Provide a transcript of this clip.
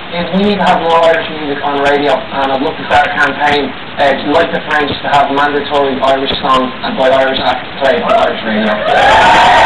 is we need to have more Irish music on radio, and I'd love to start a campaign, like the French, to have mandatory Irish songs and by Irish acts played on Irish radio.